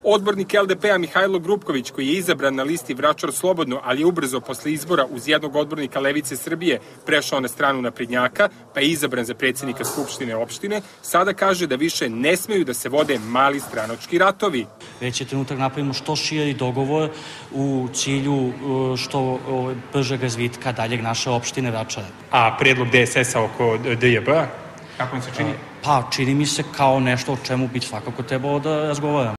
Odbornik LDP-a Mihajlo Grupković, koji je izabran na listi Vračar slobodno, ali je ubrzo posle izbora uz jednog odbornika Levice Srbije prešao na stranu naprednjaka, pa je izabran za predsjednika Skupštine opštine, sada kaže da više ne smeju da se vode mali stranački ratovi. Već je trenutak napravimo što širi dogovor u cilju što bržeg razvitka daljeg naše opštine Vračara. A predlog DSS-a oko DJB-a, kako vam se čini? Pa, čini mi se kao nešto o čemu bi svakako trebalo da razgovaramo.